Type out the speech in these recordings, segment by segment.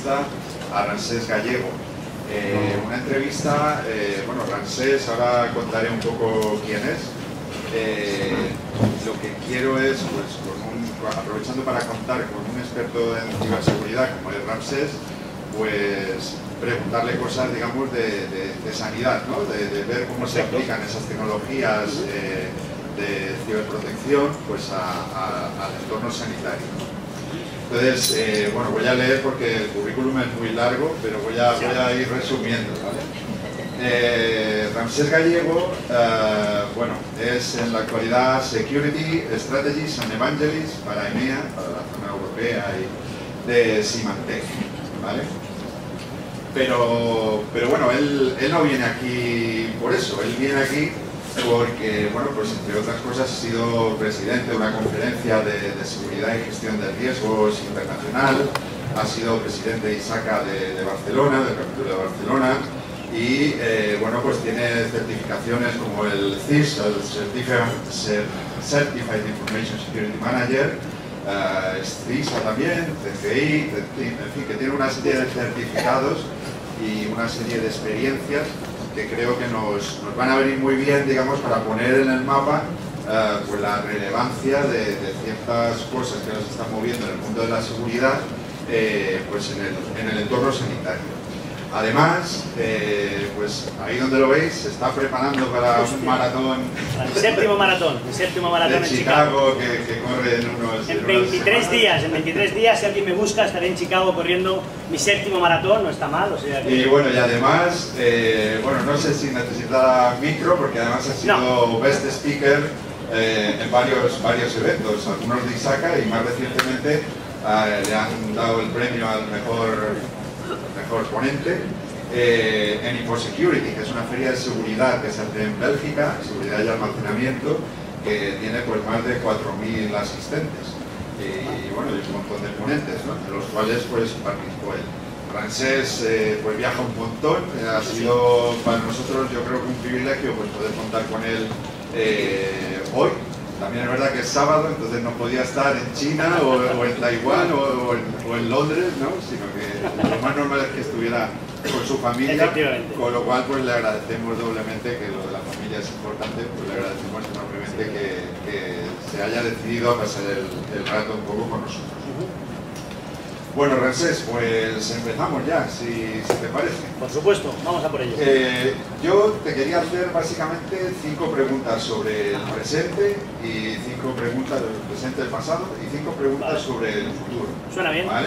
a Ramsés Gallego. Una entrevista, bueno, Ramsés, ahora contaré un poco quién es. Lo que quiero es, pues, aprovechando para contar con un experto en ciberseguridad como es Ramsés, pues preguntarle cosas, digamos, de sanidad, ¿no? De ver cómo se aplican esas tecnologías de ciberprotección pues al entorno sanitario. Entonces, bueno, voy a leer porque el currículum es muy largo, pero voy a ir resumiendo, ¿vale? Ramsés Gallego, bueno, es en la actualidad Security Strategist and Evangelist para EMEA, para la zona europea y de Symantec, ¿vale? Pero bueno, él no viene aquí por eso, él viene aquí porque, bueno, pues entre otras cosas ha sido presidente de una conferencia de seguridad y gestión de riesgos internacional, ha sido presidente de ISACA de Barcelona, del capítulo de Barcelona, y bueno, pues tiene certificaciones como el CIS, el Certified Information Security Manager, CISA también, CGI, en fin, que tiene una serie de certificados y una serie de experiencias que creo que nos van a venir muy bien, digamos, para poner en el mapa pues la relevancia de ciertas cosas que nos están moviendo en el mundo de la seguridad pues en el entorno sanitario. Además, pues ahí donde lo veis, se está preparando para un maratón. El séptimo maratón de Chicago que corre en unos... En 23 días, si alguien me busca, estaré en Chicago corriendo mi séptimo maratón, no está mal. O sea que... Y bueno, y además, bueno, no sé si necesita micro, porque además ha sido Best Speaker en varios eventos, algunos de ISACA y más recientemente le han dado el premio al mejor ponente en InfoSecurity, que es una feria de seguridad que se hace en Bélgica, seguridad y almacenamiento, que tiene pues más de 4.000 asistentes y bueno, y un montón de ponentes, ¿no? De los cuales pues participó él. Ramsés pues viaja un montón, ha sido para nosotros yo creo que un privilegio pues poder contar con él hoy. También es verdad que es sábado, entonces no podía estar en China o en Taiwán o en Londres, ¿no? Sino que lo más normal es que estuviera con su familia, con lo cual pues le agradecemos doblemente, que lo de la familia es importante, pues le agradecemos enormemente que se haya decidido a pasar el rato un poco con nosotros. Bueno, Ramsés, pues empezamos ya, si te parece. Por supuesto, vamos a por ello. Yo te quería hacer básicamente 5 preguntas sobre el presente y 5 preguntas del presente, del pasado y 5 preguntas sobre el futuro. ¿Suena bien? Vale.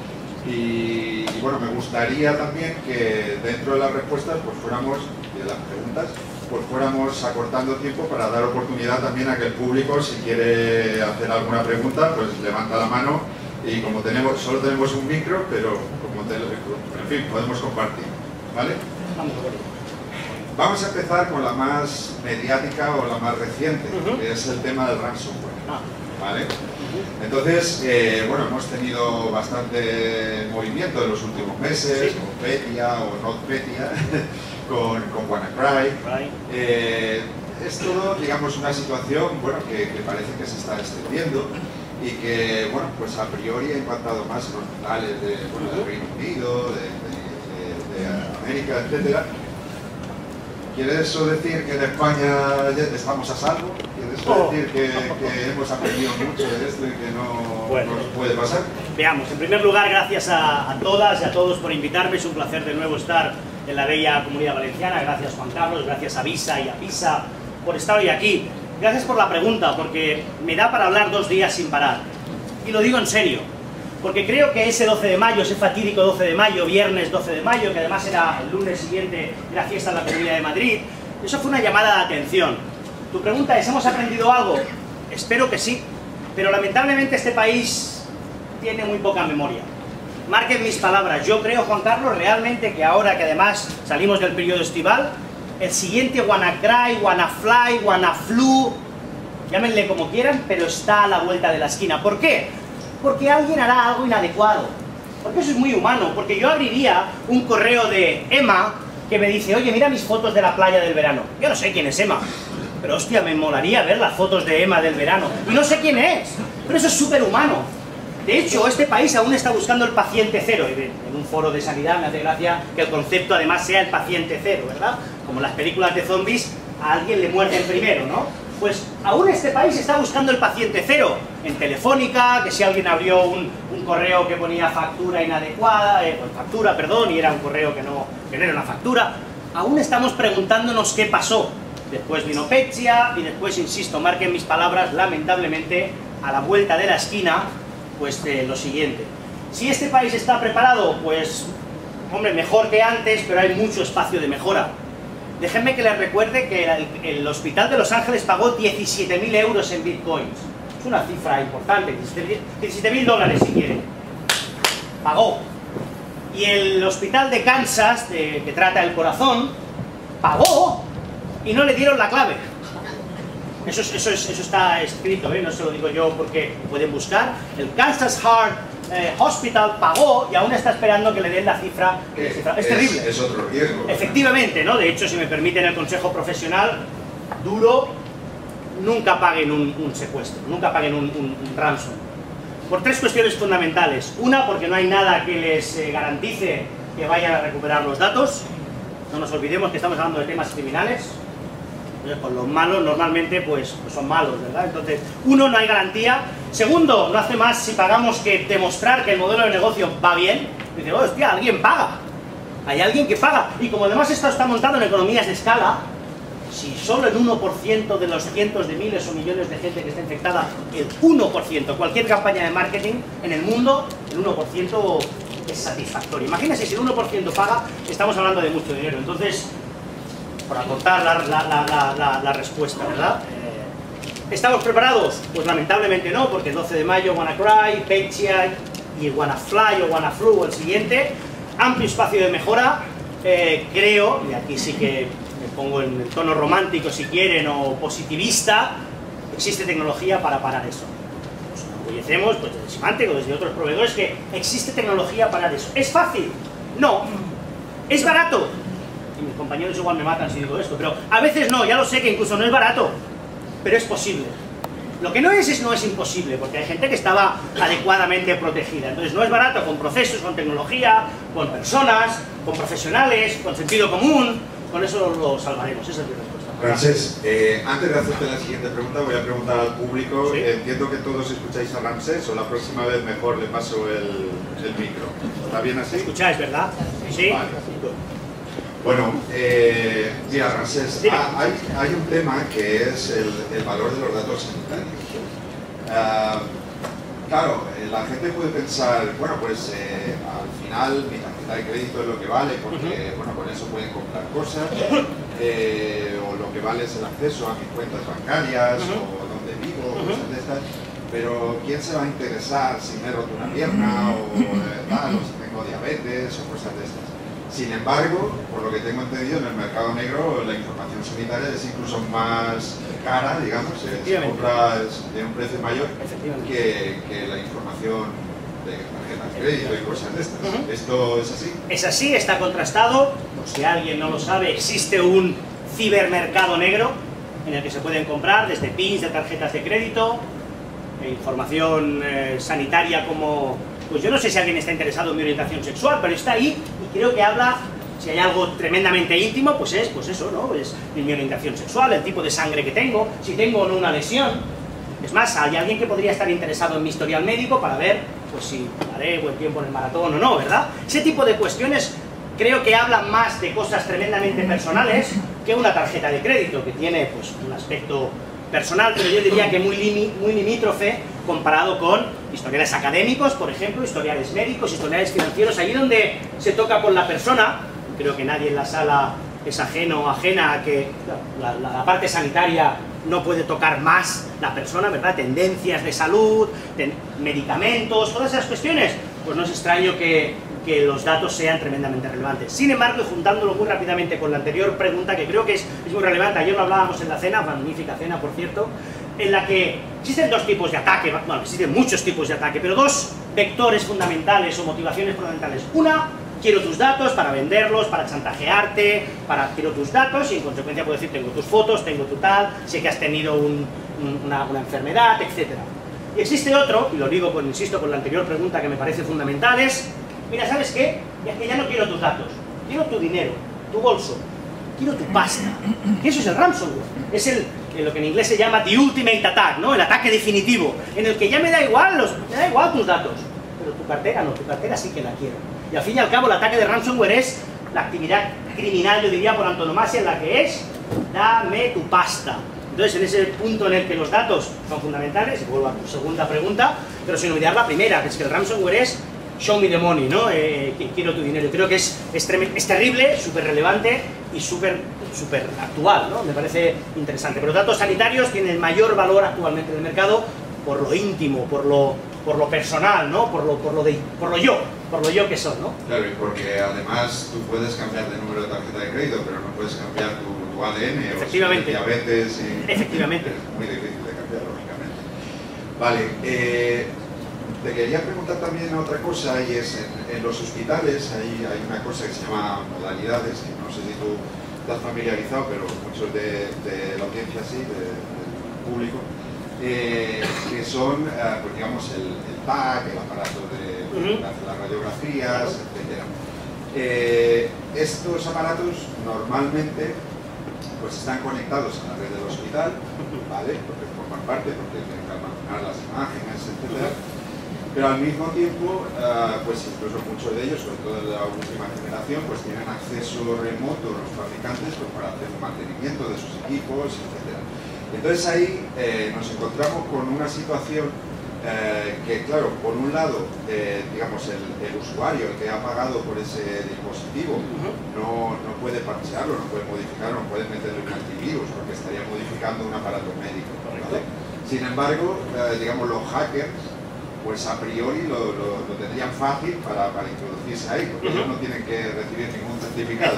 Y bueno, me gustaría también que dentro de las respuestas, pues fuéramos, de las preguntas, pues fuéramos acortando tiempo para dar oportunidad también a que el público, si quiere hacer alguna pregunta, pues levanta la mano. Y como solo tenemos un micro, pero en fin, podemos compartir, ¿vale? Vamos a empezar con la más mediática o la más reciente, que es el tema del ransomware, ¿vale? Entonces, bueno, hemos tenido bastante movimiento en los últimos meses, con Petya o NotPetya, con WannaCry. Es todo, digamos, una situación, bueno, que parece que se está extendiendo y que, bueno, pues a priori ha impactado más en hospitales del Reino Unido, de América, etc. ¿Quiere eso decir que en España ya estamos a salvo? ¿Quiere eso decir que hemos aprendido mucho de esto y que no nos puede pasar? Veamos, en primer lugar, gracias a todas y a todos por invitarme. Es un placer de nuevo estar en la bella Comunidad Valenciana. Gracias, Juan Carlos, gracias a Visa y a PISA por estar hoy aquí. Gracias por la pregunta, porque me da para hablar 2 días sin parar. Y lo digo en serio, porque creo que ese 12 de mayo, ese fatídico 12 de mayo, viernes 12 de mayo, que además era el lunes siguiente, era fiesta en la Comunidad de Madrid, eso fue una llamada de atención. Tu pregunta es, ¿hemos aprendido algo? Espero que sí, pero lamentablemente este país tiene muy poca memoria. Marquen mis palabras, yo creo, Juan Carlos, realmente que ahora que además salimos del periodo estival, el siguiente WannaCry, WannaFly, WannaFlu, llámenle como quieran, pero está a la vuelta de la esquina. ¿Por qué? Porque alguien hará algo inadecuado. Porque eso es muy humano. Porque yo abriría un correo de Emma que me dice, oye, mira mis fotos de la playa del verano. Yo no sé quién es Emma, pero hostia, me molaría ver las fotos de Emma del verano. Y no sé quién es, pero eso es súper humano. De hecho, este país aún está buscando el paciente cero. En un foro de sanidad me hace gracia que el concepto además sea el paciente cero, ¿verdad? Como en las películas de zombies, a alguien le muerden primero, ¿no? Pues aún este país está buscando el paciente cero. En Telefónica, que si alguien abrió un correo que ponía factura inadecuada, factura, perdón, y era un correo que no era una factura, aún estamos preguntándonos qué pasó. Después vino Peccia y después, insisto, marquen mis palabras, lamentablemente, a la vuelta de la esquina, pues lo siguiente. Si este país está preparado, pues, hombre, mejor que antes, pero hay mucho espacio de mejora. Déjenme que les recuerde que el Hospital de Los Ángeles pagó 17.000 euros en bitcoins. Es una cifra importante, 17.000 dólares si quieren. Pagó. Y el Hospital de Kansas, que trata el corazón, pagó y no le dieron la clave. Eso está escrito, no se lo digo yo porque pueden buscar. El Kansas Heart Hospital pagó y aún está esperando que le den la cifra. Es terrible. Es otro riesgo. Efectivamente, ¿no? De hecho, si me permiten el consejo profesional, duro, nunca paguen un secuestro, nunca paguen un ransom. Por tres cuestiones fundamentales. Una, porque no hay nada que les garantice que vayan a recuperar los datos. No nos olvidemos que estamos hablando de temas criminales. Pues los malos normalmente pues son malos, ¿verdad? Entonces, uno, no hay garantía. Segundo, no hace más si pagamos que demostrar que el modelo de negocio va bien. Dice, oh, hostia, alguien paga. Hay alguien que paga. Y como además esto está montado en economías de escala, si solo el 1% de los cientos de miles o millones de gente que está infectada, el 1%, cualquier campaña de marketing en el mundo, el 1% es satisfactorio. Imagínense, si el 1% paga, estamos hablando de mucho dinero. Entonces, por acortar la respuesta, ¿verdad? ¿Estamos preparados? Pues lamentablemente no, porque el 12 de mayo WannaCry, Peccia y WannaFly o WannaFlu, el siguiente, amplio espacio de mejora, creo, y aquí sí que me pongo en el tono romántico si quieren, o positivista, existe tecnología para parar eso. Nos enorgullecemos, pues desde Symantec o desde otros proveedores, que existe tecnología para eso. ¿Es fácil? No. ¿Es barato? Y mis compañeros igual me matan si digo esto, pero a veces no, ya lo sé que incluso no es barato, pero es posible. Lo que no es imposible, porque hay gente que estaba adecuadamente protegida. Entonces no es barato, con procesos, con tecnología, con personas, con profesionales, con sentido común, con eso lo salvaremos. Esa es mi respuesta. Ramsés, antes de hacerte la siguiente pregunta, voy a preguntar al público. ¿Sí? Entiendo que todos escucháis a Ramsés, o la próxima vez mejor le paso el micro. ¿Está bien así? ¿Escucháis, verdad? Sí. Vale. Bueno, mira, Ramsés, hay un tema que es el valor de los datos sanitarios. Claro, la gente puede pensar, bueno, pues al final mi tarjeta de crédito es lo que vale, porque bueno, con eso pueden comprar cosas, o lo que vale es el acceso a mis cuentas bancarias, o donde vivo, cosas de estas. Pero ¿quién se va a interesar si me he roto una pierna, o si tengo diabetes, o cosas de estas? Sin embargo, por lo que tengo entendido, en el mercado negro la información sanitaria es incluso más cara, digamos, se compra de un precio mayor que la información de tarjetas de crédito y cosas de estas. ¿Esto es así? Es así, está contrastado. Por si alguien no lo sabe, existe un cibermercado negro en el que se pueden comprar desde pins de tarjetas de crédito, información sanitaria como... Pues yo no sé si alguien está interesado en mi orientación sexual, pero está ahí y creo que habla, si hay algo tremendamente íntimo, pues es eso, ¿no? Es mi orientación sexual, el tipo de sangre que tengo, si tengo o no una lesión. Es más, hay alguien que podría estar interesado en mi historial médico para ver, pues si haré buen tiempo en el maratón o no, ¿verdad? Ese tipo de cuestiones creo que hablan más de cosas tremendamente personales que una tarjeta de crédito, que tiene pues un aspecto personal, pero yo diría que muy limítrofe comparado con historiales académicos, por ejemplo, historiales médicos, historiales financieros, allí donde se toca con la persona. Creo que nadie en la sala es ajeno o ajena a que la parte sanitaria no puede tocar más la persona, ¿verdad? Tendencias de salud, medicamentos, todas esas cuestiones, pues no es extraño que los datos sean tremendamente relevantes. Sin embargo, y juntándolo muy rápidamente con la anterior pregunta, que creo que es muy relevante, ayer lo hablábamos en la cena, magnífica cena, por cierto, en la que existen dos tipos de ataque, bueno, existen muchos tipos de ataque, pero dos vectores fundamentales o motivaciones fundamentales. Una, quiero tus datos para venderlos, para chantajearte, quiero tus datos y en consecuencia puedo decir, tengo tus fotos, tengo tu tal, sé que has tenido una enfermedad, etc. Y existe otro, y lo digo, pues, insisto, con la anterior pregunta que me parece fundamental, es, mira, ¿sabes qué? Ya no quiero tus datos, quiero tu dinero, tu bolso, quiero tu pasta. Y eso es el ransomware. Es lo que en inglés se llama the ultimate attack, ¿no? El ataque definitivo, en el que ya me da igual tus datos, pero tu cartera no, tu cartera sí que la quiero. Y al fin y al cabo el ataque de ransomware es la actividad criminal, yo diría por antonomasia, en la que es dame tu pasta. Entonces, en ese punto en el que los datos son fundamentales, y vuelvo a tu segunda pregunta, pero sin olvidar la primera, que es que el ransomware es show me the money, ¿no? Quiero tu dinero. Creo que es terrible, súper relevante y súper actual, ¿no? Me parece interesante. Pero los datos sanitarios tienen mayor valor actualmente en el mercado por lo íntimo, por lo personal, ¿no? Por lo yo que son, ¿no? Claro, y porque además tú puedes cambiar de número de tarjeta de crédito, pero no puedes cambiar tu ADN efectivamente. O si diabetes. Efectivamente. Es muy difícil de cambiar, lógicamente. Vale, te quería preguntar también otra cosa, y es, en los hospitales hay una cosa que se llama modalidades, que no sé si tú estás familiarizado, pero muchos de la audiencia sí, del público, que son, pues digamos, el PAC, el aparato de las radiografías, etc. Estos aparatos normalmente pues están conectados a la red del hospital, ¿vale? Porque forman parte, porque tienen que almacenar las imágenes, etc. Pero al mismo tiempo, pues incluso muchos de ellos, sobre todo de la última generación, pues tienen acceso remoto los fabricantes pues, para hacer mantenimiento de sus equipos, etc. Entonces ahí nos encontramos con una situación que, claro, por un lado, digamos, el usuario, el que ha pagado por ese dispositivo, no puede parchearlo, no puede modificarlo, no puede meterle un antivirus, porque estaría modificando un aparato médico, ¿vale? Sin embargo, digamos, los hackers, pues a priori lo tendrían fácil para introducirse ahí, porque ellos no tienen que recibir ningún certificado.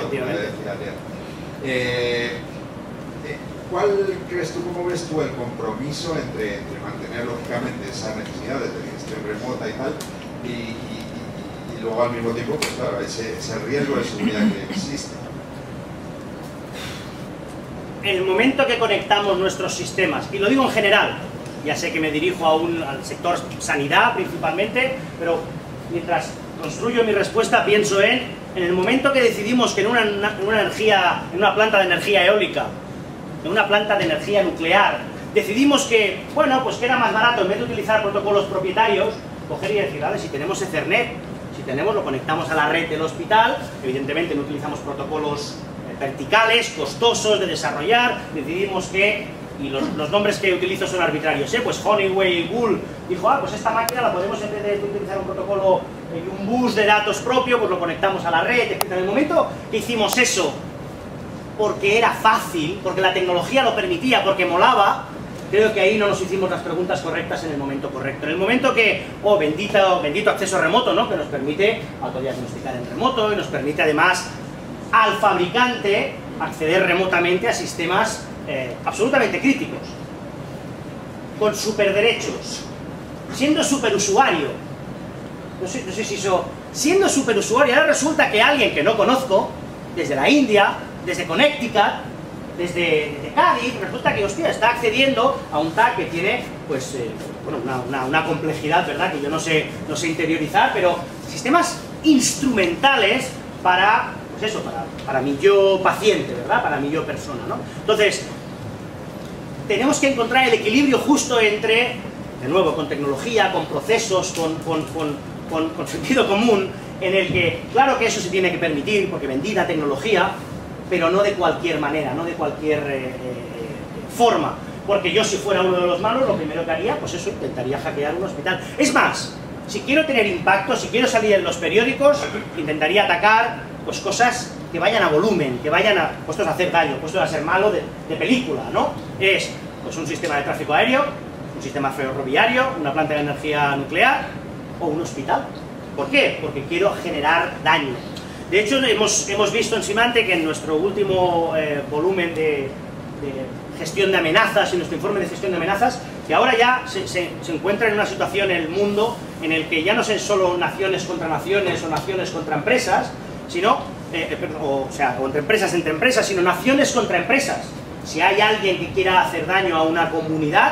¿Cuál crees tú, cómo ves tú el compromiso entre mantener lógicamente esas necesidades de gestión remota y tal, y luego al mismo tiempo, pues claro, ese riesgo de seguridad que existe? El momento que conectamos nuestros sistemas, y lo digo en general, ya sé que me dirijo al sector sanidad principalmente, pero mientras construyo mi respuesta pienso en el momento que decidimos que en una planta de energía eólica, en una planta de energía nuclear, decidimos que, bueno, pues que era más barato, en vez de utilizar protocolos propietarios, coger y decir, vale, si tenemos Ethernet, lo conectamos a la red del hospital, evidentemente no utilizamos protocolos verticales, costosos de desarrollar, decidimos que, y los nombres que utilizo son arbitrarios, pues Honeywell, Bull, dijo, pues esta máquina la podemos, en vez de utilizar un protocolo y un bus de datos propio, pues lo conectamos a la red, etc. En el momento que hicimos eso, porque era fácil, porque la tecnología lo permitía, porque molaba, creo que ahí no nos hicimos las preguntas correctas en el momento correcto. En el momento que, bendito acceso remoto, ¿no? Que nos permite autodiagnosticar en remoto y nos permite además al fabricante acceder remotamente a sistemas absolutamente críticos, con superderechos, siendo superusuario. No sé si eso, siendo superusuario, ahora resulta que alguien que no conozco, desde la India, desde Connecticut, desde Cádiz, resulta que, hostia, está accediendo a un TAC que tiene, pues, bueno, una complejidad, ¿verdad?, que yo no sé interiorizar, pero sistemas instrumentales para, pues eso, para mi yo paciente, ¿verdad?, para mi yo persona, ¿no? Entonces, tenemos que encontrar el equilibrio justo entre, de nuevo, con tecnología, con procesos, con sentido común, en el que, claro que eso se tiene que permitir, porque bendita tecnología, pero no de cualquier manera, no de cualquier forma, porque yo, si fuera uno de los malos, lo primero que haría, pues eso, intentaría hackear un hospital. Es más, si quiero tener impacto, si quiero salir en los periódicos, intentaría atacar, pues, cosas que vayan a volumen, que vayan puestos a hacer daño, puestos a ser malo de película, ¿no? Es, pues, un sistema de tráfico aéreo, un sistema ferroviario, una planta de energía nuclear o un hospital. ¿Por qué? Porque quiero generar daño. De hecho, hemos visto en Symantec, que en nuestro último volumen de gestión de amenazas, en nuestro informe de gestión de amenazas, que ahora ya se encuentra en una situación en el mundo en el que ya no son solo naciones contra naciones o naciones contra empresas, sino, o entre empresas, sino naciones contra empresas. Si hay alguien que quiera hacer daño a una comunidad,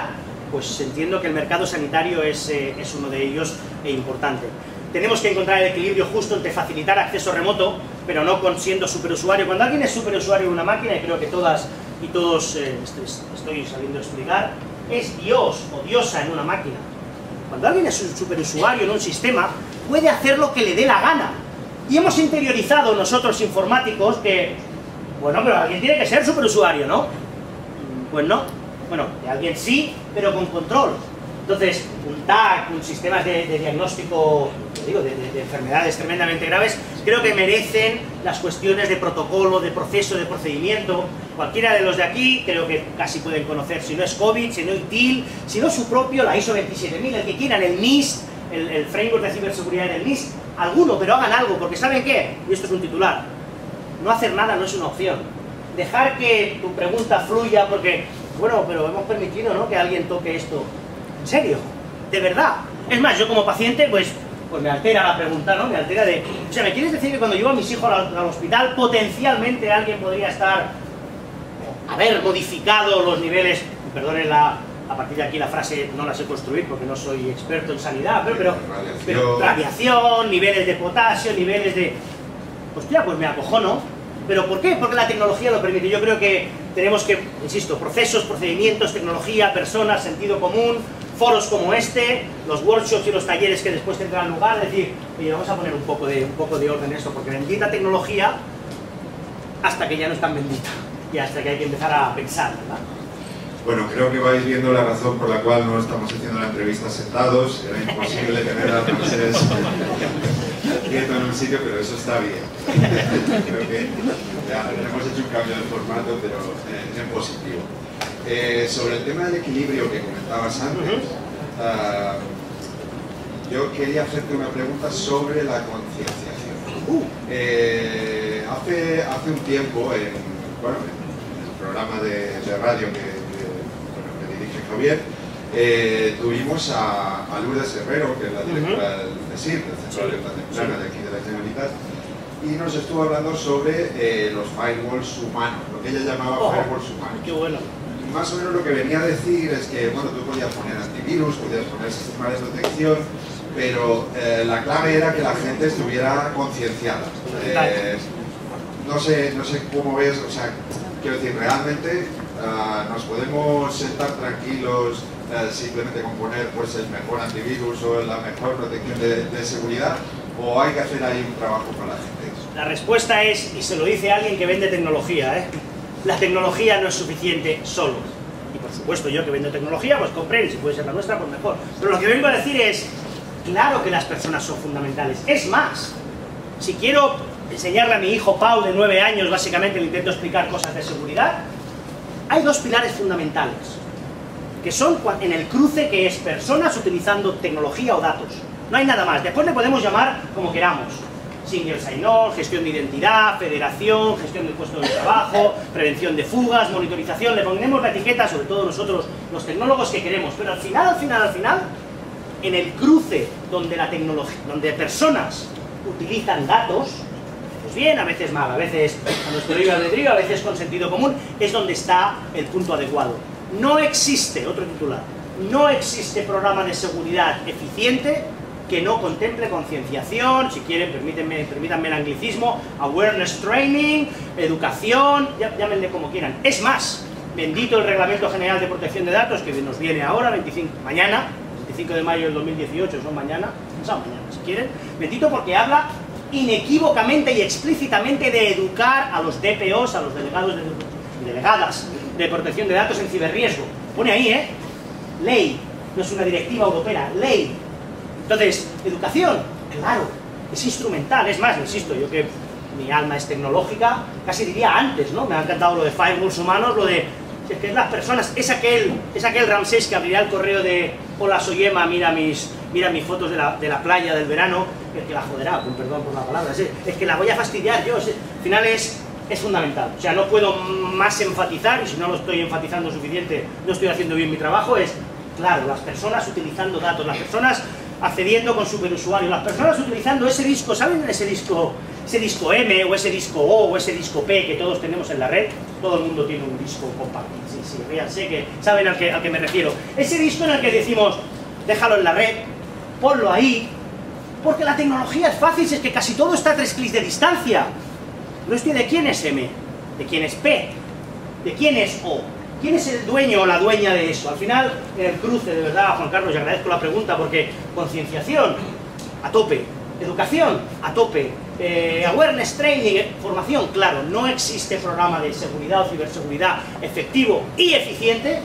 pues entiendo que el mercado sanitario es uno de ellos e importante. Tenemos que encontrar el equilibrio justo entre facilitar acceso remoto, pero no siendo superusuario. Cuando alguien es superusuario en una máquina, y creo que todas y todos estoy sabiendo explicar, es Dios o diosa en una máquina. Cuando alguien es un superusuario en un sistema, puede hacer lo que le dé la gana. Y hemos interiorizado nosotros informáticos que, bueno, pero alguien tiene que ser superusuario, ¿no? Pues no. Bueno, de alguien sí, pero con control. Entonces, un TAC, un sistema de diagnóstico, digo, de enfermedades tremendamente graves, creo que merecen las cuestiones de protocolo, de proceso, de procedimiento. Cualquiera de los de aquí, creo que casi pueden conocer, si no es COVID, si no ITIL, si no su propio, la ISO 27000, el que quieran, el NIST, el framework de ciberseguridad del NIST, alguno, pero hagan algo, porque ¿saben qué? Y esto es un titular. No hacer nada no es una opción. Dejar que tu pregunta fluya, porque, bueno, pero hemos permitido, ¿no?, que alguien toque esto. ¿En serio? ¿De verdad? Es más, yo como paciente, pues me altera la pregunta, ¿no? Me altera de... O sea, ¿me quieres decir que cuando llevo a mis hijos al hospital, potencialmente alguien podría haber modificado los niveles... Perdonen a partir de aquí la frase no la sé construir porque no soy experto en sanidad, pero radiación, niveles de potasio, niveles de... Hostia, pues me acojono. ¿Pero por qué? Porque la tecnología lo permite. Yo creo que tenemos que, insisto, procesos, procedimientos, tecnología, personas, sentido común, foros como este, los workshops y los talleres que después tendrán lugar, es decir, oye, vamos a poner un poco de orden en esto, porque bendita tecnología hasta que ya no es tan bendita y hasta que hay que empezar a pensar, ¿verdad? Bueno, creo que vais viendo la razón por la cual no estamos haciendo la entrevista sentados. Era imposible tener a Ramsés quieto en un sitio, pero eso está bien. Creo que ya hemos hecho un cambio de formato, pero en positivo. Sobre el tema del equilibrio que comentabas antes, yo quería hacerte una pregunta sobre la concienciación. Hace un tiempo, en el programa de radio que dirige Javier, tuvimos a Lourdes Herrero, que es la directora del CSIR, del Centro de Alerta Temprana de aquí de la Generalitat, y nos estuvo hablando sobre los firewalls humanos, lo que ella llamaba firewalls humanos. ¡Qué bueno! Más o menos lo que venía a decir es que, bueno, tú podías poner antivirus, podías poner sistemas de protección, pero la clave era que la gente estuviera concienciada. No sé cómo ves, o sea, quiero decir, realmente nos podemos sentar tranquilos simplemente con poner pues, el mejor antivirus o la mejor protección de seguridad, o hay que hacer ahí un trabajo con la gente. La respuesta es, y se lo dice alguien que vende tecnología, la tecnología no es suficiente solo. Y por supuesto, yo que vendo tecnología, pues compren, si puede ser la nuestra, pues mejor. Pero lo que vengo a decir es, claro que las personas son fundamentales. Es más, si quiero enseñarle a mi hijo Pau de 9 años, básicamente le intento explicar cosas de seguridad, hay dos pilares fundamentales, que son en el cruce, que es personas utilizando tecnología o datos. No hay nada más. Después le podemos llamar como queramos. Single sign-on, gestión de identidad, federación, gestión del puesto de trabajo, prevención de fugas, monitorización. Le ponemos la etiqueta, sobre todo nosotros, los tecnólogos, que queremos. Pero al final, en el cruce donde la tecnología, donde personas utilizan datos, pues bien, a veces mal, a veces a nuestro libre albedrío, a veces con sentido común, es donde está el punto adecuado. No existe, otro titular, no existe programa de seguridad eficiente que no contemple concienciación, si quieren, permítanme el anglicismo, awareness training, educación, llámenle como quieran. Es más, bendito el Reglamento General de Protección de Datos, que nos viene ahora, mañana, 25 de mayo del 2018, son mañana, si quieren, bendito porque habla inequívocamente y explícitamente de educar a los DPOs, a los delegados y delegadas de protección de datos en ciberriesgo. Pone ahí, ley, no es una directiva europea, ley. Entonces, educación, claro, es instrumental. Es más, insisto, yo que mi alma es tecnológica, casi diría antes, ¿no? Me ha encantado lo de firewalls humanos, lo de es que las personas, es aquel Ramsés que abrirá el correo de hola, soy Emma, mira mis fotos de la playa del verano, el que la joderá, con perdón por la palabra, es que la voy a fastidiar yo, al final es fundamental. O sea, no puedo más enfatizar, y si no lo estoy enfatizando suficiente, no estoy haciendo bien mi trabajo, claro, las personas utilizando datos, las personas accediendo con superusuarios, las personas utilizando ese disco, ¿saben ese disco M, o ese disco O, o ese disco P que todos tenemos en la red? Todo el mundo tiene un disco compacto, sí. sí, ríanse, que saben al que me refiero. Ese disco en el que decimos, déjalo en la red, ponlo ahí, porque la tecnología es fácil, si es que casi todo está a 3 clics de distancia. No estoy de quién es M, de quién es P, de quién es O. ¿Quién es el dueño o la dueña de eso? Al final, en el cruce, de verdad, Juan Carlos, y agradezco la pregunta, porque concienciación, a tope, educación, a tope, awareness training, formación, claro, no existe programa de seguridad o ciberseguridad efectivo y eficiente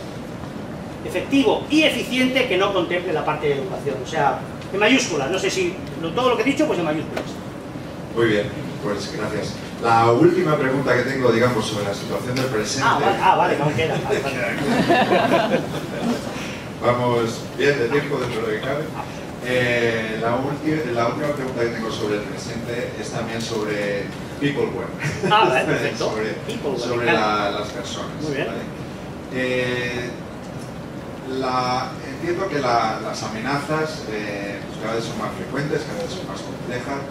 que no contemple la parte de educación. O sea, en mayúsculas, no sé si todo lo que he dicho, pues en mayúsculas. Muy bien, pues gracias. La última pregunta que tengo, digamos, sobre la situación del presente... Vale, no queda. Vale. Vamos bien de tiempo dentro de lo que cabe. La última pregunta que tengo sobre el presente es también sobre peopleware. Vale, perfecto. sobre las personas. Muy bien. ¿Vale? Entiendo que las amenazas pues cada vez son más frecuentes, cada vez son más complejas.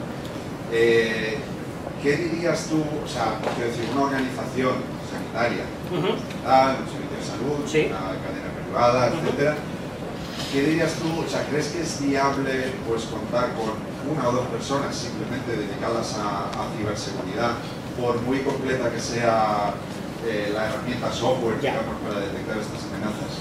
¿Qué dirías tú, o sea, quiero decir, una organización sanitaria, un servicio de salud, sí, una cadena privada, etcétera? ¿Qué dirías tú, o sea, crees que es viable pues contar con 1 o 2 personas simplemente dedicadas a ciberseguridad, por muy completa que sea la herramienta software, digamos, para detectar estas amenazas?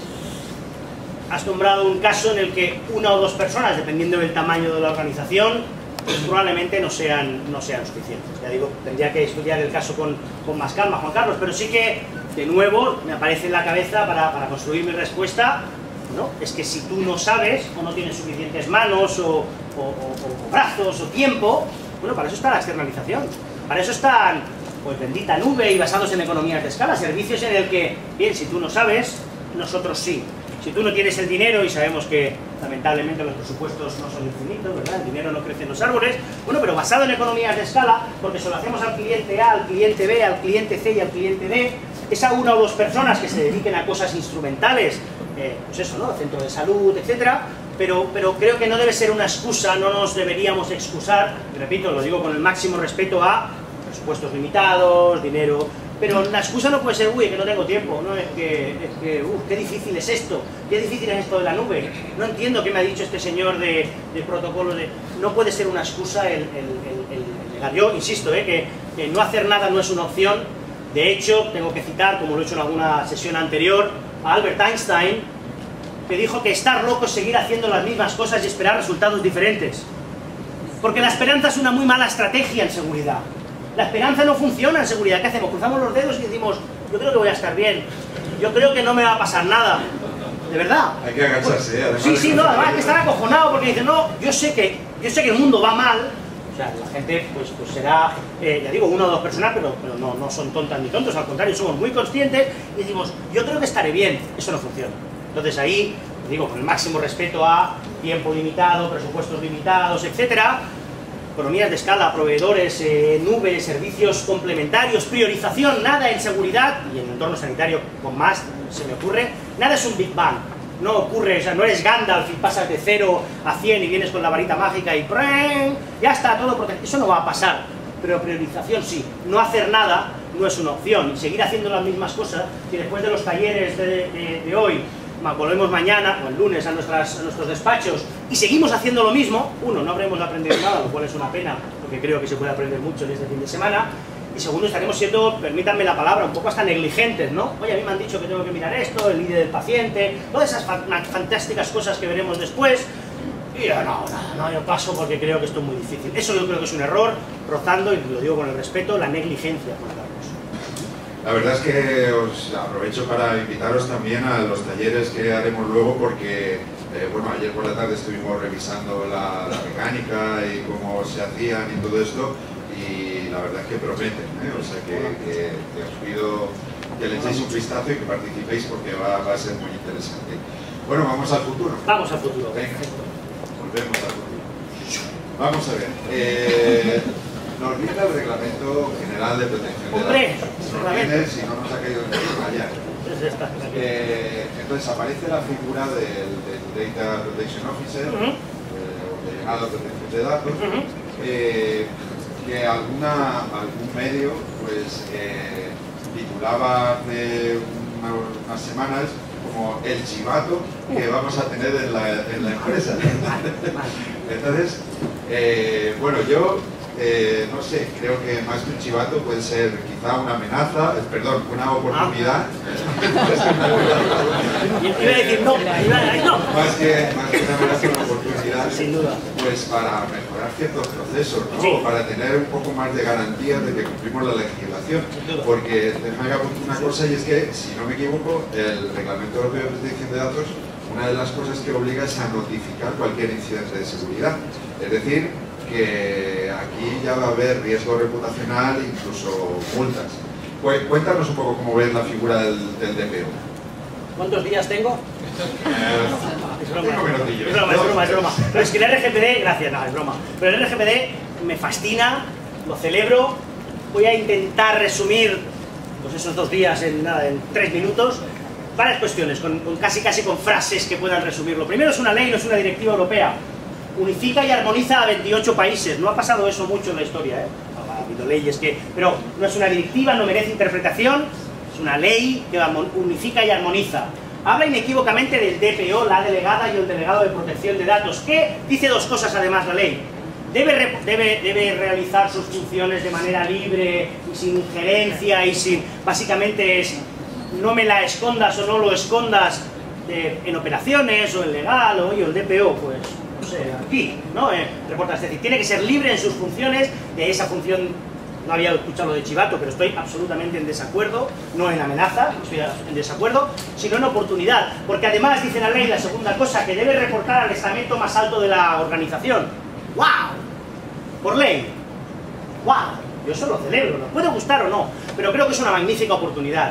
Has nombrado un caso en el que 1 o 2 personas, dependiendo del tamaño de la organización, pues probablemente no sean suficientes. Ya digo, tendría que estudiar el caso con más calma, Juan Carlos, pero sí que, de nuevo, me aparece en la cabeza para construir mi respuesta, ¿no? Es que si tú no sabes, o no tienes suficientes manos, o brazos, o tiempo, bueno, para eso está la externalización. Para eso están, pues, bendita nube y basados en economías de escala, servicios en el que, bien, si tú no sabes, nosotros sí. Si tú no tienes el dinero, y sabemos que lamentablemente los presupuestos no son infinitos, ¿verdad? El dinero no crece en los árboles, bueno, pero basado en economías de escala, porque se lo hacemos al cliente A, al cliente B, al cliente C y al cliente D, esa 1 o 2 personas que se dediquen a cosas instrumentales, pues eso, ¿no? Centro de salud, etcétera, pero creo que no debe ser una excusa, no nos deberíamos excusar, y repito, lo digo con el máximo respeto a presupuestos limitados, dinero... Pero la excusa no puede ser, uy, que no tengo tiempo, ¿no? Es que qué difícil es esto, qué difícil es esto de la nube, no entiendo qué me ha dicho este señor de protocolo de... No puede ser una excusa el negar. Yo insisto, que no hacer nada no es una opción. De hecho, tengo que citar, como lo he hecho en alguna sesión anterior, a Albert Einstein, que dijo que estar loco es seguir haciendo las mismas cosas y esperar resultados diferentes. Porque la esperanza es una muy mala estrategia en seguridad. La esperanza no funciona en seguridad. ¿Qué hacemos? Cruzamos los dedos y decimos, yo creo que voy a estar bien, yo creo que no me va a pasar nada. De verdad. Hay que agacharse, además. Sí, no, además hay que estar acojonado porque dice, no, yo sé que el mundo va mal. O sea, la gente pues será, ya digo, 1 o 2 personas, pero no son tontas ni tontos, al contrario, somos muy conscientes y decimos, yo creo que estaré bien. Eso no funciona. Entonces ahí, digo, con el máximo respeto a tiempo limitado, presupuestos limitados, etcétera, economías de escala, proveedores, nubes, servicios complementarios, priorización, nada en seguridad y en el entorno sanitario con más, se me ocurre, nada es un Big Bang, no ocurre, o sea, no eres Gandalf y pasas de 0 a 100 y vienes con la varita mágica y ¡preng! Ya está todo protegido, eso no va a pasar, pero priorización sí, no hacer nada no es una opción y seguir haciendo las mismas cosas y después de los talleres de hoy, volvemos mañana o el lunes a nuestros despachos y seguimos haciendo lo mismo, no habremos aprendido nada, lo cual es una pena, porque creo que se puede aprender mucho en este fin de semana, y segundo, estaremos siendo, permítanme la palabra, un poco hasta negligentes, ¿no? Oye, a mí me han dicho que tengo que mirar esto, el líder del paciente, todas esas fantásticas cosas que veremos después, y yo yo paso porque creo que esto es muy difícil. Eso yo creo que es un error, rozando, y lo digo con el respeto, la negligencia, Juan Carlos. La verdad es que os aprovecho para invitaros también a los talleres que haremos luego porque, bueno, ayer por la tarde estuvimos revisando la mecánica y cómo se hacían y todo esto y la verdad es que prometen, o sea que os pido que le echéis un vistazo y que participéis porque va a ser muy interesante. Bueno, vamos al futuro. Vamos al futuro. Venga, volvemos al futuro. Vamos a ver. Nos dice el Reglamento General de Protección de Datos. Nos viene, si no nos ha caído en el ayer. Entonces aparece la figura del Data Protection Officer, o delegado de protección de datos, que algún medio pues titulaba hace unas semanas como el chivato que vamos a tener en la empresa. Entonces, bueno, yo no sé, creo que más que un chivato puede ser quizá una amenaza, perdón, una oportunidad. Iba a decir no, no. Más que una amenaza, una oportunidad, sin duda, pues para mejorar ciertos procesos, ¿no? Sí. O para tener un poco más de garantía de que cumplimos la legislación. Porque déjame que apunte una cosa, y es que, si no me equivoco, el Reglamento Europeo de Protección de Datos, una de las cosas que obliga es a notificar cualquier incidente de seguridad. Es decir, que aquí ya va a haber riesgo reputacional, incluso multas. Pues cuéntanos un poco cómo ves la figura del DPO. ¿Cuántos días tengo? Es broma. Es broma. Pero es que el RGPD, gracias, no, es broma. Pero el RGPD me fascina, lo celebro. Voy a intentar resumir pues esos 2 días en 3 minutos. Varias cuestiones, casi con frases que puedan resumirlo. Primero, es una ley, no es una directiva europea. Unifica y armoniza a 28 países. No ha pasado eso mucho en la historia, ha habido leyes pero no es una directiva, no merece interpretación. Es una ley que unifica y armoniza. Habla inequívocamente del DPO, la delegada y el delegado de protección de datos, que dice 2 cosas además la ley. Debe realizar sus funciones de manera libre y sin injerencia y sin... Básicamente es, no me la escondas o no lo escondas en operaciones o en legal o el DPO, pues... no sé, aquí, ¿no? Reporta, es decir, tiene que ser libre en sus funciones. De esa función, no había escuchado lo de chivato, pero estoy absolutamente en desacuerdo, no en amenaza, estoy en desacuerdo, sino en oportunidad, porque además dice la ley, la segunda cosa, que debe reportar al estamento más alto de la organización. ¡Wow! Por ley. ¡Wow! Yo eso lo celebro, nos puede gustar o no, pero creo que es una magnífica oportunidad.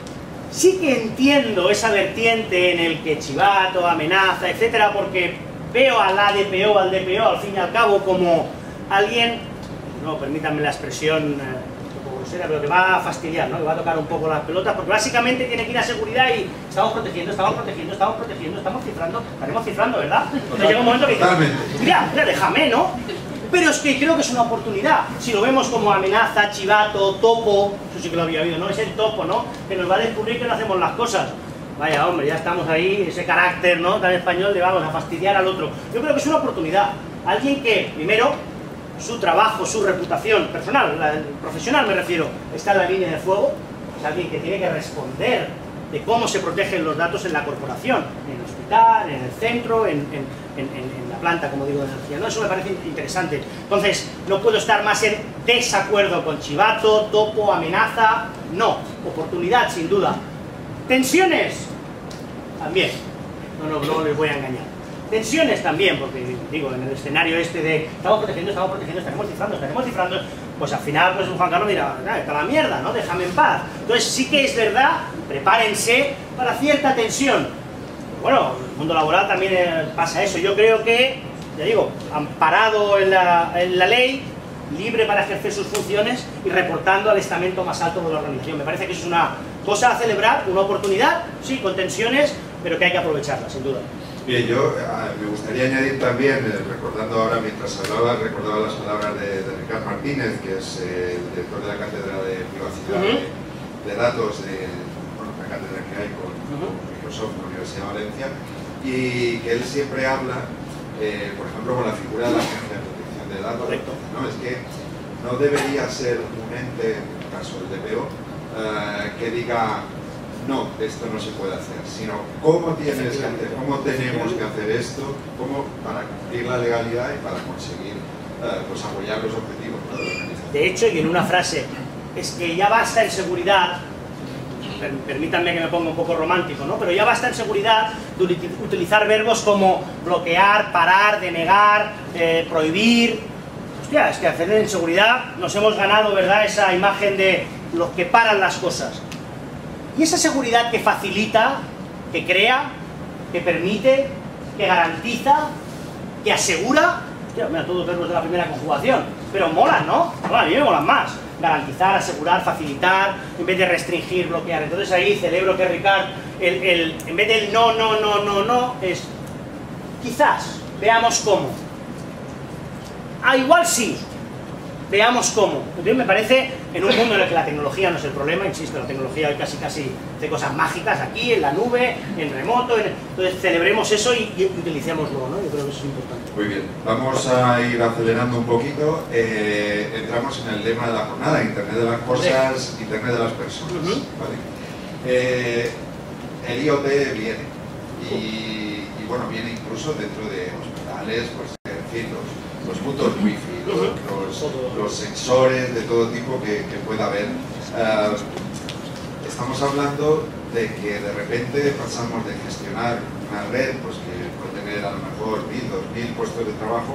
Sí que entiendo esa vertiente en el que chivato, amenaza, etcétera, porque veo al ADPO, al DPO, al fin y al cabo, como alguien, no, permítanme la expresión un poco grosera, pero que va a fastidiar, ¿no? Que va a tocar un poco las pelotas, porque básicamente tiene que ir a seguridad y estamos protegiendo, estamos cifrando, estaremos cifrando, ¿verdad? Entonces llega un momento que dice, mira, déjame, ¿no? Pero es que creo que es una oportunidad. Si lo vemos como amenaza, chivato, topo, eso sí que lo había oído, ¿no? Es el topo, ¿no? Que nos va a descubrir que no hacemos las cosas. Vaya, hombre, ya estamos ahí, ese carácter, ¿no? Tan español de vamos a fastidiar al otro. Yo creo que es una oportunidad. Alguien que, primero, su trabajo, su reputación personal, profesional me refiero, está en la línea de fuego. Es alguien que tiene que responder de cómo se protegen los datos en la corporación, en el hospital, en el centro, en la planta, como digo, de energía, ¿no? Eso me parece interesante. Entonces, no puedo estar más en desacuerdo con chivato, topo, amenaza. No, oportunidad, sin duda. Tensiones, también, no les voy a engañar. Tensiones también, porque digo, en el escenario este de estamos protegiendo, estaremos cifrando, pues al final pues Juan Carlos dirá, está la mierda, ¿no? Déjame en paz. Entonces sí que es verdad, prepárense para cierta tensión. Bueno, en el mundo laboral también pasa eso. Yo creo que, ya digo, amparado en la ley, libre para ejercer sus funciones y reportando al estamento más alto de la organización. Me parece que eso es una cosa a celebrar, una oportunidad, sí, con tensiones, pero que hay que aprovecharla, sin duda. Bien, yo me gustaría añadir también, recordando ahora mientras hablaba, recordaba las palabras de Ricard Martínez, que es el director de la Cátedra de Privacidad de Datos de la cátedra que hay con Microsoft en la Universidad de Valencia, y que él siempre habla, por ejemplo, con la figura de la Agencia de Protección de Datos. Correcto. ¿No? Es que no debería ser un ente, en el caso del DPO, que diga no, esto no se puede hacer, sino cómo tienes que hacer, cómo tenemos que hacer esto, cómo para cumplir la legalidad y para conseguir pues apoyar los objetivos, ¿no? De la organización. De hecho, y en una frase, es que ya basta en seguridad, permítanme que me ponga un poco romántico, ¿no? Pero ya basta en seguridad de utilizar verbos como bloquear, parar, denegar, prohibir. Hostia, es que hacer en seguridad nos hemos ganado, ¿verdad?, esa imagen de los que paran las cosas. Y esa seguridad que facilita, que crea, que permite, que garantiza, que asegura, hostia, mira, todos verbos de la primera conjugación, pero molan, ¿no? Bueno, a mí me molan más. Garantizar, asegurar, facilitar, en vez de restringir, bloquear. Entonces ahí celebro que Ricard, en vez del no, es quizás, veamos cómo. Igual sí, Veamos cómo. Entonces me parece, en un mundo en el que la tecnología no es el problema, insisto, la tecnología hoy casi hace cosas mágicas aquí, en la nube, en remoto, entonces celebremos eso y utilicémoslo, ¿no? Yo creo que eso es importante. Muy bien, vamos a ir acelerando un poquito. Entramos en el tema de la jornada, Internet de las cosas, Internet de las personas. ¿Vale? El IoT viene y bueno, viene incluso dentro de hospitales, pues en fin, los puntos wifi, los sensores de todo tipo que pueda haber. Estamos hablando de que de repente pasamos de gestionar una red pues que puede tener a lo mejor 1000, 2000 puestos de trabajo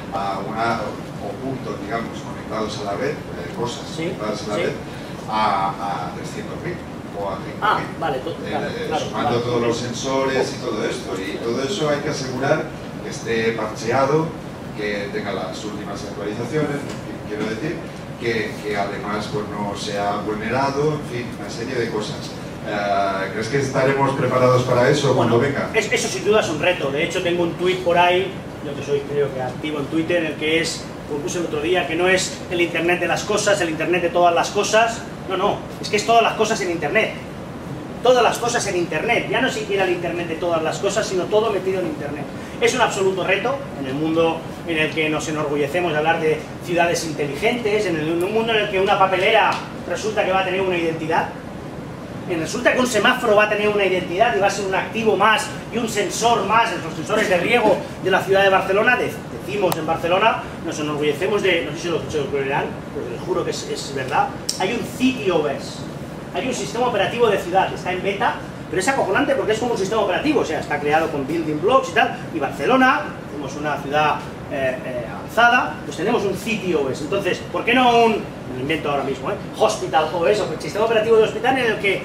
o puntos, digamos, conectados a la red, cosas conectadas a la red, a 300.000 o a 30.000. Vale, sumando todos los sensores y todo esto. Y todo eso hay que asegurar que esté parcheado, que tenga las últimas actualizaciones, quiero decir, que además pues, no sea vulnerado, en fin, una serie de cosas. ¿Crees que estaremos preparados para eso cuando venga? Eso sin duda es un reto. De hecho tengo un tuit por ahí, yo que soy creo que activo en Twitter, en el que como puse el otro día, que no es el Internet de las cosas, el Internet de todas las cosas. No, es que es todas las cosas en Internet. Todas las cosas en Internet, ya no siquiera el Internet de todas las cosas, sino todo metido en Internet. Es un absoluto reto en el mundo en el que nos enorgullecemos de hablar de ciudades inteligentes, en un mundo en el que una papelera resulta que va a tener una identidad, resulta que un semáforo va a tener una identidad y va a ser un activo más y un sensor más, los sensores de riego de la ciudad de Barcelona, decimos en Barcelona, nos enorgullecemos de, no sé si lo creerán, pero les juro que es verdad, hay un CityOS. Hay un sistema operativo de ciudad, está en beta, pero es acojonante porque es como un sistema operativo, o sea, está creado con building blocks y tal, y Barcelona, tenemos una ciudad avanzada, pues tenemos un CityOS. Entonces, ¿por qué no me lo invento ahora mismo, Hospital OS, o el sistema operativo de hospital en el que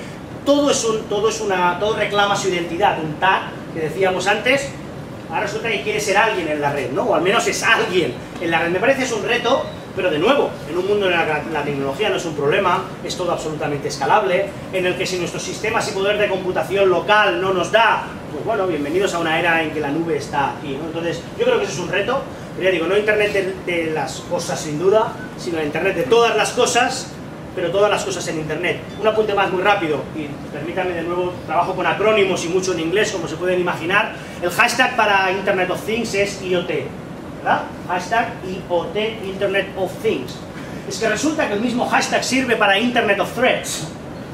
todo reclama su identidad, un tag que decíamos antes, ahora resulta que quiere ser alguien en la red, ¿no? O al menos es alguien en la red. Me parece que es un reto. Pero de nuevo, en un mundo en el que la tecnología no es un problema, es todo absolutamente escalable, en el que si nuestros sistemas y poder de computación local no nos da, pues bueno, bienvenidos a una era en que la nube está aquí, ¿no? Entonces, yo creo que eso es un reto, pero ya digo, no Internet de las cosas sin duda, sino el Internet de todas las cosas, pero todas las cosas en Internet. Un apunte más muy rápido, y permítanme de nuevo, trabajo con acrónimos y mucho en inglés, como se pueden imaginar. El hashtag para Internet of Things es IoT. ¿Verdad? Hashtag IoT, Internet of Things. Es que resulta que el mismo hashtag sirve para Internet of Threats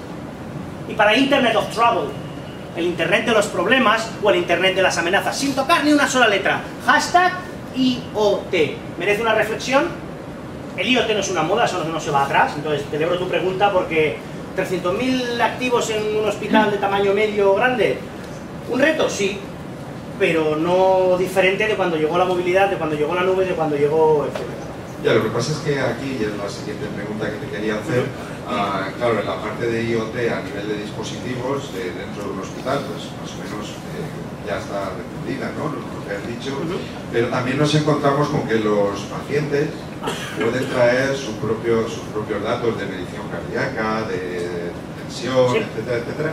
y para Internet of Trouble, el Internet de los problemas o el Internet de las amenazas, sin tocar ni una sola letra. Hashtag IoT. ¿Merece una reflexión? El IoT no es una moda, eso no se va atrás, entonces celebro tu pregunta porque 300.000 activos en un hospital de tamaño medio grande, ¿un reto? Sí. Pero no diferente de cuando llegó la movilidad, de cuando llegó la nube, de cuando llegó el etc. Ya, lo que pasa es que aquí, y es la siguiente pregunta que te quería hacer, claro, en la parte de IoT a nivel de dispositivos dentro de un hospital, pues más o menos ya está defendida, ¿no? Lo que has dicho, pero también nos encontramos con que los pacientes pueden traer sus propios datos de medición cardíaca, de tensión, etcétera, etcétera.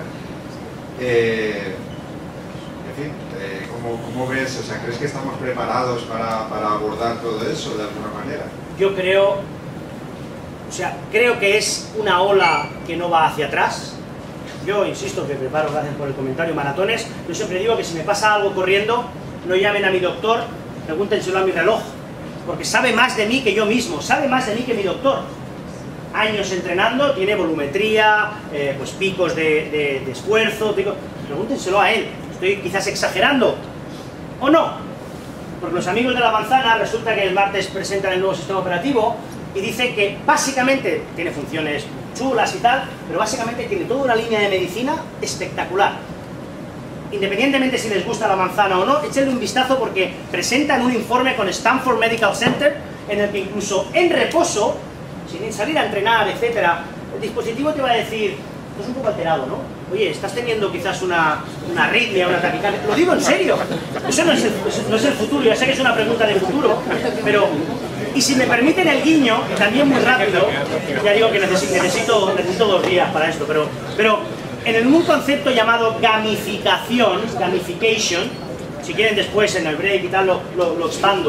En fin, ¿cómo ves? O sea, ¿crees que estamos preparados para abordar todo eso de alguna manera? Yo creo, creo que es una ola que no va hacia atrás. Yo insisto que preparo, gracias por el comentario, maratones. Yo siempre digo que si me pasa algo corriendo, no llamen a mi doctor, pregúntenselo a mi reloj, porque sabe más de mí que yo mismo, sabe más de mí que mi doctor. Años entrenando, tiene volumetría, pues picos de esfuerzo, pregúntenselo a él. Estoy quizás exagerando, ¿o no? Porque los amigos de la manzana resulta que el martes presentan el nuevo sistema operativo y dicen que básicamente tiene funciones chulas y tal, pero básicamente tiene toda una línea de medicina espectacular. Independientemente si les gusta la manzana o no, échenle un vistazo porque presentan un informe con Stanford Medical Center en el que incluso en reposo, sin salir a entrenar, etcétera, el dispositivo te va a decir, estás un poco alterado, ¿no? Oye, estás teniendo quizás una arritmia, una taquicardia. Lo digo en serio. Eso no es el futuro. Ya sé que es una pregunta de futuro, pero... Y si me permiten el guiño, también muy rápido, ya digo que necesito 2 días para esto, pero en un concepto llamado gamification, si quieren después en el break y tal lo expando,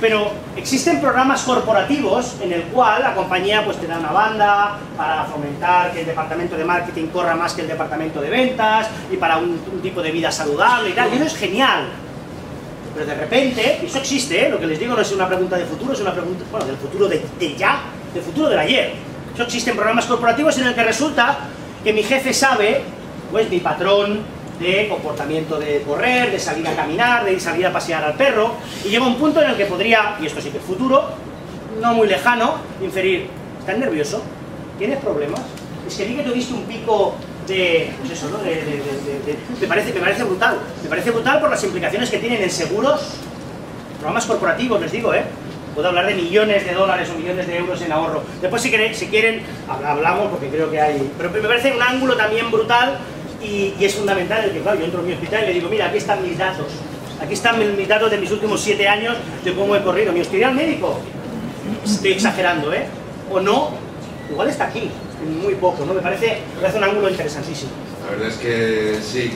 Pero existen programas corporativos en el cual la compañía pues te da una banda para fomentar que el departamento de marketing corra más que el departamento de ventas y para un tipo de vida saludable y tal, y eso es genial. Pero de repente, y eso existe, lo que les digo no es una pregunta de futuro, es una pregunta, bueno, del futuro de ya, del futuro del ayer. Eso existe en programas corporativos en el que resulta que mi jefe sabe, pues mi patrón, de comportamiento de correr, de salir a caminar, de salir a pasear al perro, y llega un punto en el que podría, y esto sí que es futuro, no muy lejano, inferir, ¿estás nervioso? ¿Tienes problemas? Es que vi que tuviste un pico de, pues eso, ¿no? Me parece brutal por las implicaciones que tienen en seguros, programas corporativos, les digo, puedo hablar de millones de dólares o millones de euros en ahorro. Después si quieren, hablamos porque creo que hay, pero me parece un ángulo también brutal. Y es fundamental el que, claro, yo entro en mi hospital y le digo, mira, aquí están mis datos. Aquí están mis datos de mis últimos 7 años de cómo he corrido. Mi historial médico, estoy exagerando, o no, igual está aquí, muy poco, ¿no? Me parece un ángulo interesantísimo. La verdad es que sí,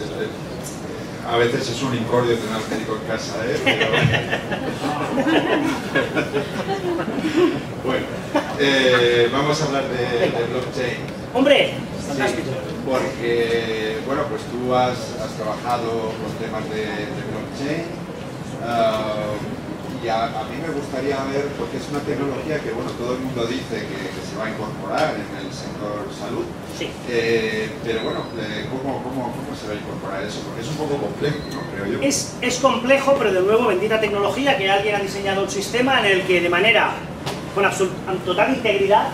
a veces es un incordio tener al médico en casa, Pero... Bueno, vamos a hablar de blockchain. ¡Hombre! Sí, porque, bueno, pues tú has trabajado con temas de blockchain y a mí me gustaría ver, porque es una tecnología que, bueno, todo el mundo dice que se va a incorporar en el sector salud, sí. Pero bueno, ¿cómo se va a incorporar eso? Porque es un poco complejo, ¿no? Creo yo. Es complejo, pero de nuevo, bendita tecnología, que alguien ha diseñado un sistema en el que de manera, con total integridad,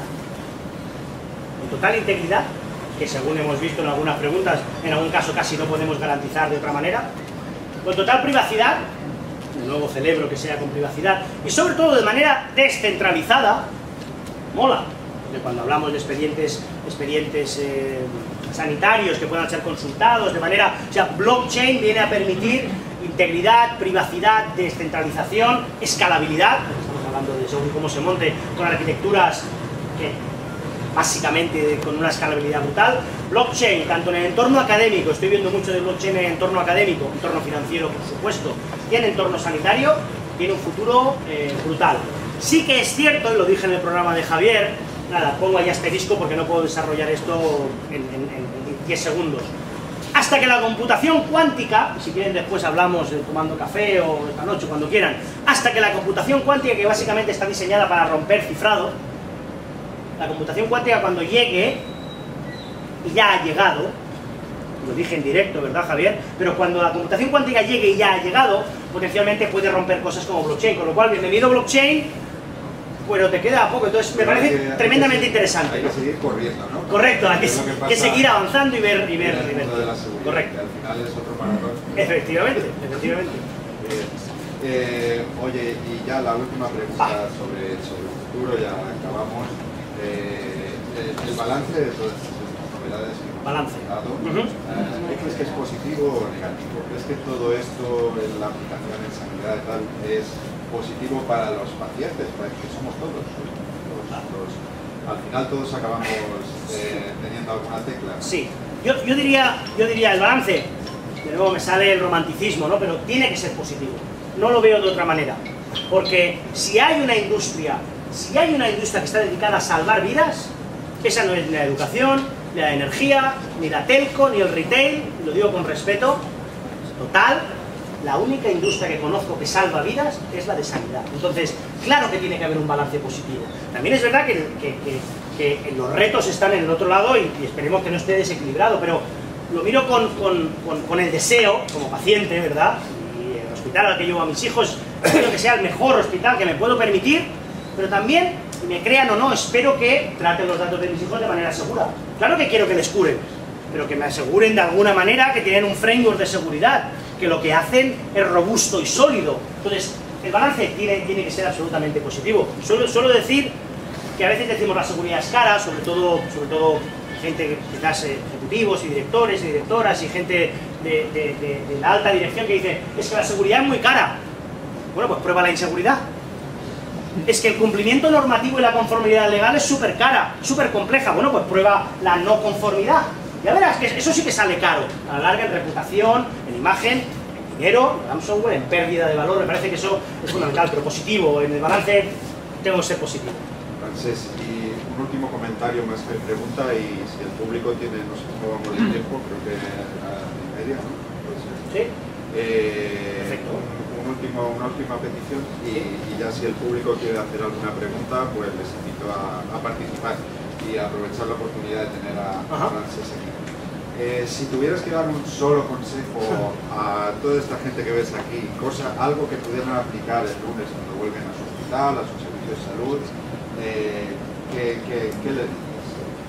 que según hemos visto en algunas preguntas, en algún caso casi no podemos garantizar de otra manera, con total privacidad, de nuevo celebro que sea con privacidad, y sobre todo de manera descentralizada, mola, de cuando hablamos de expedientes sanitarios que puedan ser consultados, de manera, o sea, blockchain viene a permitir integridad, privacidad, descentralización, escalabilidad, estamos hablando de según cómo se monte, con arquitecturas que básicamente con una escalabilidad brutal. Blockchain, tanto en el entorno académico, estoy viendo mucho de blockchain en el entorno académico, entorno financiero por supuesto, y en el entorno sanitario, tiene un futuro brutal. Sí que es cierto, y lo dije en el programa de Javier, nada, pongo ahí asterisco porque no puedo desarrollar esto en 10 segundos. Hasta que la computación cuántica, si quieren después hablamos tomando café o esta noche, cuando quieran, hasta que la computación cuántica, que básicamente está diseñada para romper cifrado, la computación cuántica cuando llegue, y ya ha llegado, lo dije en directo, ¿verdad, Javier? Pero cuando la computación cuántica llegue y ya ha llegado, potencialmente puede romper cosas como blockchain, con lo cual, bienvenido blockchain, pero te queda poco, entonces me parece tremendamente interesante. Hay que seguir corriendo, ¿no? Correcto, hay que seguir avanzando y ver. De la seguridad, correcto. Que al final es otro maratón. Efectivamente. Oye, y ya la última pregunta sobre el futuro, ya acabamos. El balance de todas estas novedades que hemos presentado, ¿qué crees que es positivo o negativo? ¿Crees que todo esto, la aplicación en sanidad y tal, es positivo para los pacientes, para que somos todos? Al final todos acabamos teniendo alguna tecla. Sí, yo diría el balance, de nuevo me sale el romanticismo, ¿no? Pero tiene que ser positivo, no lo veo de otra manera, porque si hay una industria que está dedicada a salvar vidas, esa no es ni la educación, ni la energía, ni la telco, ni el retail, lo digo con respeto total, la única industria que conozco que salva vidas es la de sanidad. Entonces, claro que tiene que haber un balance positivo. También es verdad que los retos están en el otro lado y esperemos que no esté desequilibrado, pero lo miro con el deseo, como paciente, ¿verdad? Y el hospital al que llevo a mis hijos, espero que sea el mejor hospital que me puedo permitir, pero también, y me crean o no, espero que traten los datos de mis hijos de manera segura. Claro que quiero que les curen, pero que me aseguren de alguna manera que tienen un framework de seguridad, que lo que hacen es robusto y sólido. Entonces, el balance tiene que ser absolutamente positivo. Suelo decir que a veces decimos la seguridad es cara, sobre todo gente, quizás ejecutivos y directores y directoras y gente de la alta dirección que dice, es que la seguridad es muy cara. Bueno, pues prueba la inseguridad. Es que el cumplimiento normativo y la conformidad legal es súper cara, súper compleja. Bueno, pues prueba la no conformidad. Ya verás que eso sí que sale caro. A la larga en reputación, en imagen, en dinero, en ransomware, en pérdida de valor. Me parece que eso es fundamental, pero positivo. En el balance tengo que ser positivo. Francés, y un último comentario más que pregunta, y si el público tiene, no sé cómo vamos de tiempo, creo que a media, ¿no? Sí. Perfecto. Una última petición, y ya si el público quiere hacer alguna pregunta, pues les invito a participar y a aprovechar la oportunidad de tener a Francés aquí. Si tuvieras que dar un solo consejo a toda esta gente que ves aquí, algo que pudieran aplicar el lunes cuando vuelven a su hospital, a su servicio de salud, ¿qué les dices?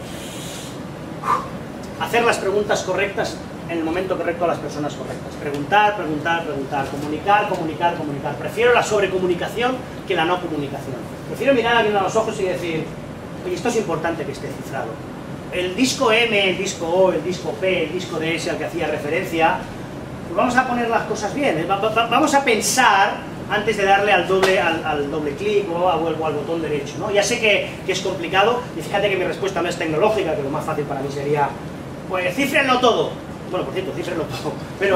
Hacer las preguntas correctas en el momento correcto a las personas correctas. Preguntar, preguntar, preguntar, comunicar, comunicar, comunicar. Prefiero la sobrecomunicación que la no comunicación. Prefiero mirar a alguien a los ojos y decir, oye, esto es importante que esté cifrado. El disco M, el disco O, el disco P, el disco DS al que hacía referencia, pues vamos a poner las cosas bien. Vamos a pensar antes de darle al doble clic o al botón derecho, ¿no? Ya sé que es complicado, y fíjate que mi respuesta no es tecnológica, que lo más fácil para mí sería, pues cífrenlo todo. Bueno, por cierto, cífrenlo todo,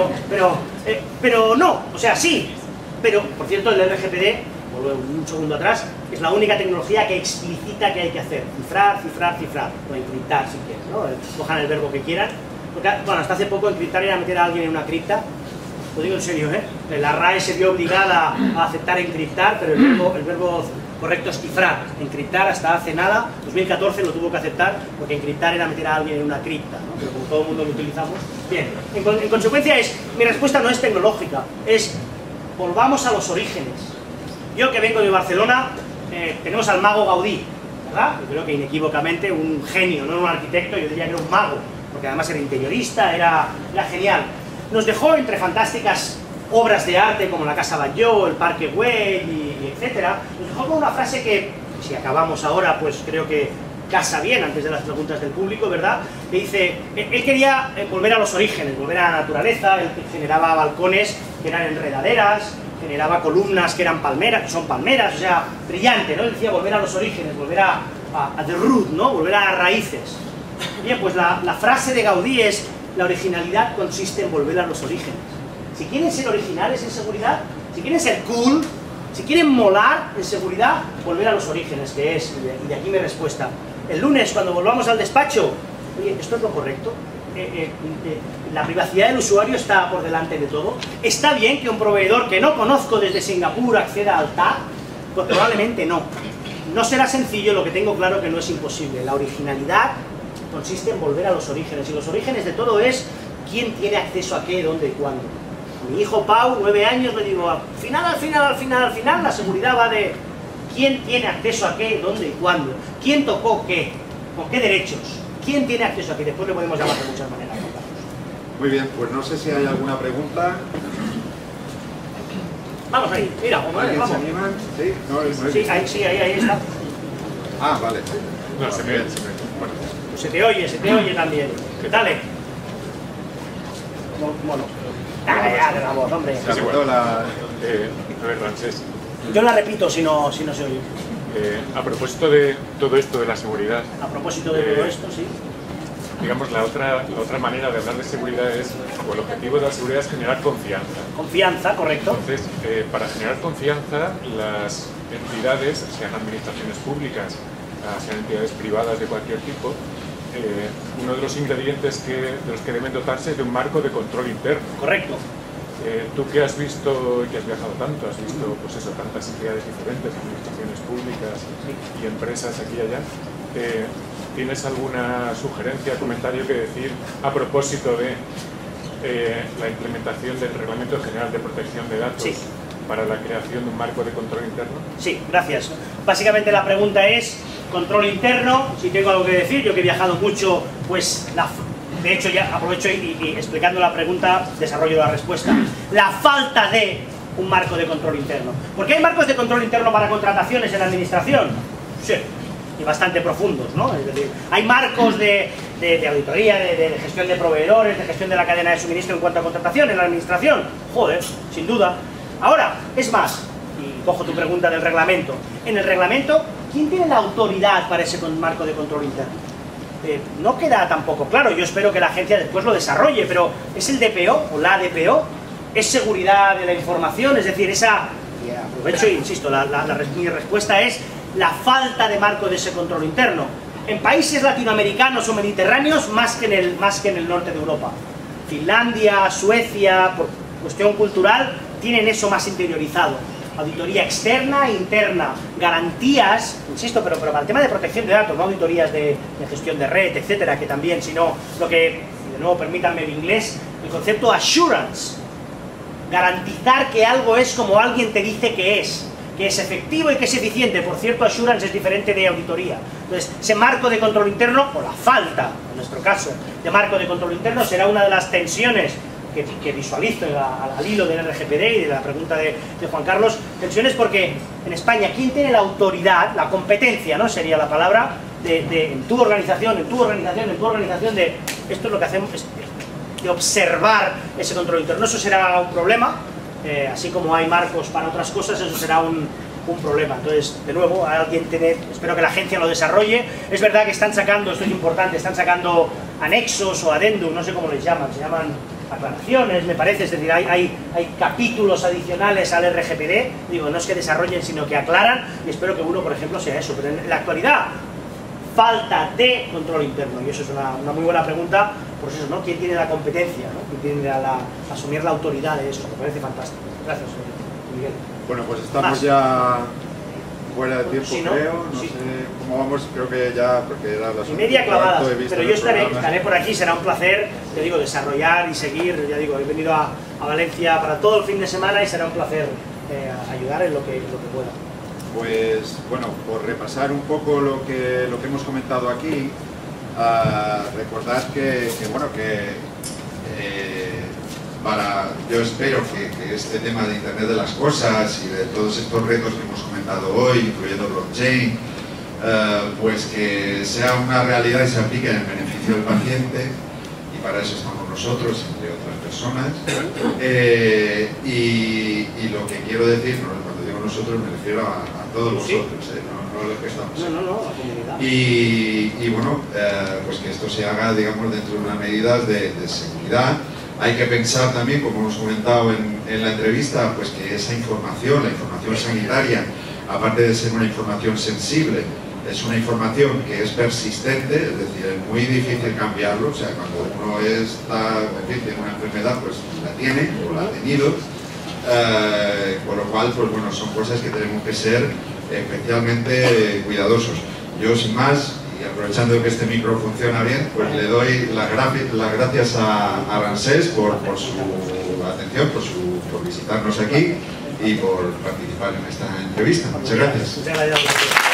pero no, o sea, sí, pero, por cierto, el RGPD, vuelvo un segundo atrás, es la única tecnología que explicita que hay que hacer, cifrar, cifrar, cifrar, o encriptar si quieres, ¿no? Cojan el verbo que quieran, porque, bueno, hasta hace poco encriptar era meter a alguien en una cripta, lo digo en serio, la RAE se vio obligada a aceptar encriptar, pero el verbo correcto es cifrar. Encriptar hasta hace nada, 2014 lo tuvo que aceptar, porque encriptar era meter a alguien en una cripta, ¿no? Pero como todo el mundo lo utilizamos. Bien, en consecuencia mi respuesta no es tecnológica, es volvamos a los orígenes. Yo que vengo de Barcelona, tenemos al mago Gaudí, ¿verdad? Yo creo que inequívocamente un genio, no un arquitecto, yo diría que era un mago, porque además era interiorista, era genial. Nos dejó entre fantásticas obras de arte como la Casa Batlló, el Parque Güell y etcétera, nos dejó con una frase que, si acabamos ahora, pues creo que casa bien antes de las preguntas del público, ¿verdad? Que dice, él quería volver a los orígenes, volver a la naturaleza, él generaba balcones que eran enredaderas, generaba columnas que eran palmeras, que son palmeras, o sea, brillante, ¿no? Él decía volver a los orígenes, volver a the root, ¿no? Volver a raíces. Bien, pues la frase de Gaudí es, la originalidad consiste en volver a los orígenes. Si quieren ser originales en seguridad, si quieren ser cool, si quieren molar en seguridad, volver a los orígenes, que es, y de aquí mi respuesta. El lunes, cuando volvamos al despacho, oye, ¿esto es lo correcto? La privacidad del usuario está por delante de todo. ¿Está bien que un proveedor que no conozco desde Singapur acceda al TAG? Pues probablemente no. No será sencillo, lo que tengo claro que no es imposible. La originalidad consiste en volver a los orígenes, y los orígenes de todo es quién tiene acceso a qué, dónde y cuándo. Mi hijo Pau, 9 años, le digo, al final, la seguridad va de quién tiene acceso a qué, dónde y cuándo, quién tocó qué, con qué derechos, quién tiene acceso a qué. Después le podemos llamar de muchas maneras, ¿no? Muy bien, pues no sé si hay alguna pregunta. Vamos ahí, mira, ¿Alguien vamos. se anima? ¿Sí? No, Sí, ahí está. Ah, vale. No, se me ve. Bueno. Pues se te oye también. Dale. Bueno. Dale la voz, hombre. Se agotó la... A ver, Francés. Yo la repito si no se oye. A propósito de todo esto de la seguridad, A propósito de todo esto, sí. digamos, la otra manera de hablar de seguridad es, o el objetivo de la seguridad es generar confianza. Confianza, correcto. Entonces, para generar confianza, las entidades, sean administraciones públicas, sean entidades privadas de cualquier tipo, uno de los ingredientes de los que deben dotarse es de un marco de control interno. Correcto. Tú que has visto y que has viajado tanto, has visto pues eso, tantas entidades diferentes, administraciones públicas y empresas aquí y allá, ¿tienes alguna sugerencia, comentario que decir a propósito de la implementación del Reglamento General de Protección de Datos para la creación de un marco de control interno? Sí, gracias. Básicamente la pregunta es control interno. Si tengo algo que decir, yo que he viajado mucho, pues de hecho ya aprovecho y explicando la pregunta desarrollo la respuesta. La falta de un marco de control interno. ¿Por qué hay marcos de control interno para contrataciones en la administración? Sí, y bastante profundos, ¿no? Es decir, hay marcos de auditoría, de gestión de proveedores, de gestión de la cadena de suministro en cuanto a contratación en la administración. Joder, sin duda. Ahora, es más, y cojo tu pregunta del reglamento. En el reglamento, ¿quién tiene la autoridad para ese marco de control interno? No queda tampoco claro. Yo espero que la agencia después lo desarrolle, pero ¿es el DPO o la DPO? es seguridad de la información, es decir, esa... Y aprovecho e insisto, mi respuesta es la falta de marco de ese control interno. En países latinoamericanos o mediterráneos más que en el norte de Europa. Finlandia, Suecia, por cuestión cultural, tienen eso más interiorizado. Auditoría externa e interna, garantías, insisto, pero para el tema de protección de datos, no auditorías de gestión de red, etcétera, que también, sino lo que, de nuevo, permítanme el inglés, el concepto assurance, garantizar que algo es como alguien te dice que es efectivo y que es eficiente. Por cierto, assurance es diferente de auditoría. Entonces, ese marco de control interno, o la falta, en nuestro caso, de marco de control interno, será una de las tensiones que visualizo al hilo del RGPD y de la pregunta de Juan Carlos. Tensiones porque en España, ¿quién tiene la autoridad, la competencia, ¿no? Sería la palabra, en tu organización, de esto es lo que hacemos, de observar ese control interno? Eso será un problema, así como hay marcos para otras cosas, eso será un problema. Entonces, de nuevo, espero que la agencia lo desarrolle. Es verdad que están sacando, esto es importante, están sacando anexos o adendum, no sé cómo les llaman, se llaman aclaraciones, me parece, es decir, hay capítulos adicionales al RGPD, digo, no es que desarrollen, sino que aclaran, y espero que uno, por ejemplo, sea eso. Pero en la actualidad, falta de control interno, y eso es una muy buena pregunta, por eso, ¿no? ¿Quién tiene la competencia, ¿no? ¿Quién tiene asumir la autoridad de eso? Me parece fantástico. Gracias, Miguel. Bueno, pues estamos ya fuera de tiempo, Si no, creo, no sí. sé cómo vamos, creo que ya, porque era las 1:30 clavadas, pero yo estaré programa. por aquí, será un placer, te digo, desarrollar y seguir, ya digo, he venido a Valencia para todo el fin de semana y será un placer ayudar en lo que pueda. Pues, bueno, por repasar un poco lo que hemos comentado aquí, recordad que yo espero que este tema de Internet de las Cosas y de todos estos retos que hemos comentado hoy, incluyendo blockchain, pues que sea una realidad y se aplique en el beneficio del paciente, y para eso estamos nosotros, entre otras personas. Y lo que quiero decir, cuando digo nosotros me refiero a todos vosotros, no los que estamos aquí. No, la comunidad. Y bueno, pues que esto se haga, digamos, dentro de unas medidas de seguridad. Hay que pensar también, como hemos comentado en la entrevista, pues que esa información, la información sanitaria, aparte de ser una información sensible, es una información que es persistente, es decir, es muy difícil cambiarlo. O sea, cuando uno tiene una enfermedad, pues la tiene o la ha tenido, con lo cual, pues bueno, son cosas que tenemos que ser especialmente cuidadosos. Yo, sin más, y aprovechando que este micro funciona bien, pues le doy las gracias a Arancés por su atención, por visitarnos aquí y por participar en esta entrevista. Muchas gracias. Muchas gracias.